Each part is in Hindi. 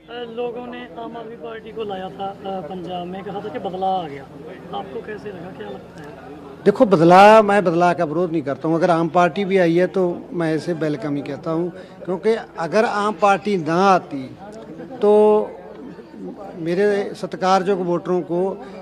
लोगों ने आम आदमी पार्टी को लाया था पंजाब में, कहा था कि बदलाव आ गया। आपको कैसे लगा, क्या लगता है? देखो, बदलाव, मैं बदलाव का विरोध नहीं करता हूँ। अगर आम पार्टी भी आई है तो मैं इसे वेलकम ही कहता हूँ, क्योंकि अगर आम पार्टी ना आती तो मेरे सत्कारजोग्य वोटरों को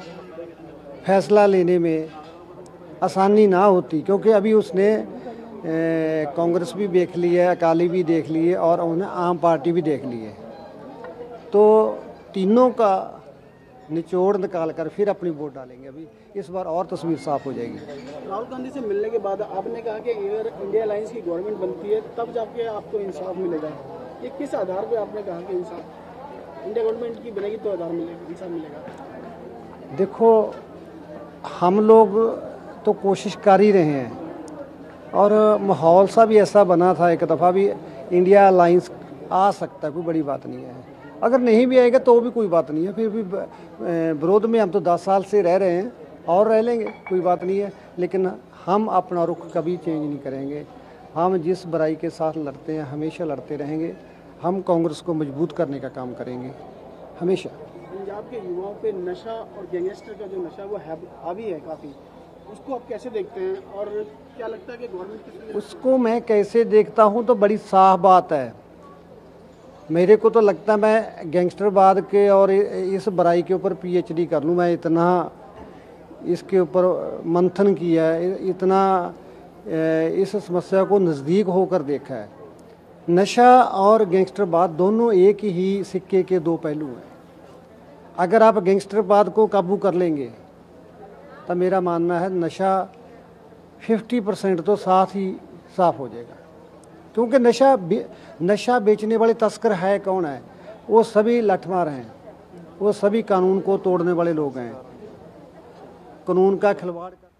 फैसला लेने में आसानी ना होती। क्योंकि अभी उसने कांग्रेस भी देख ली है, अकाली भी देख ली है और उन्हें आम पार्टी भी देख ली है, तो तीनों का निचोड़ निकाल कर फिर अपनी वोट डालेंगे। अभी इस बार और तस्वीर साफ हो जाएगी। राहुल गांधी से मिलने के बाद आपने कहा कि अगर इंडिया अलायंस की गवर्नमेंट बनती है तब जाके आपको इंसाफ मिलेगा। ये किस आधार पे आपने कहा कि इंसाफ इंडिया गवर्नमेंट की बनेगी तो आधार मिलेगा, इंसाफ मिलेगा? देखो, हम लोग तो कोशिश कर ही रहे हैं और माहौल सा भी ऐसा बना था, एक दफ़ा भी इंडिया अलायंस आ सकता है, कोई बड़ी बात नहीं है। अगर नहीं भी आएगा तो भी कोई बात नहीं है, फिर भी विरोध में हम तो 10 साल से रह रहे हैं और रह लेंगे, कोई बात नहीं है। लेकिन हम अपना रुख कभी चेंज नहीं करेंगे। हम जिस बुराई के साथ लड़ते हैं हमेशा लड़ते रहेंगे। हम कांग्रेस को मजबूत करने का काम करेंगे हमेशा। पंजाब के युवाओं पे नशा और गैंगस्टर का जो नशा वो हावी है काफ़ी, उसको आप कैसे देखते हैं और क्या लगता है कि गवर्नमेंट उसको मैं कैसे देखता हूँ तो बड़ी साफ बात है। मेरे को तो लगता है मैं गैंगस्टरवाद के और इस बुराई के ऊपर पीएचडी कर लूँ। मैं इतना इसके ऊपर मंथन किया है, इतना इस समस्या को नज़दीक होकर देखा है। नशा और गैंगस्टरवाद दोनों एक ही सिक्के के दो पहलू हैं। अगर आप गैंगस्टरवाद को काबू कर लेंगे तो मेरा मानना है नशा 50% तो साथ ही साफ हो जाएगा। क्योंकि नशा बेचने वाले तस्कर है कौन है? वो सभी लठमार हैं, वो सभी कानून को तोड़ने वाले लोग हैं, कानून का खिलवाड़